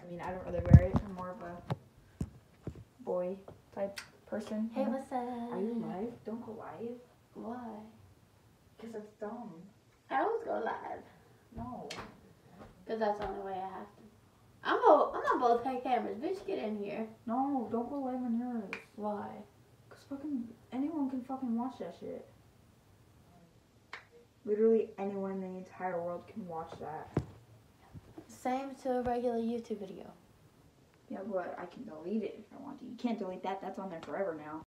I mean, I don't really wear it. I'm more of a boy type person. Hey, what's up? Are you live? Don't go live. Why? Because that's dumb. I always go live. No. Because that's the only way I have to. I'm on both cameras. Bitch, get in here. No, don't go live on yours. Why? Because fucking anyone can fucking watch that shit. Literally anyone in the entire world can watch that. Same to a regular YouTube video. Yeah, but I can delete it if I want to. You can't delete that. That's on there forever now.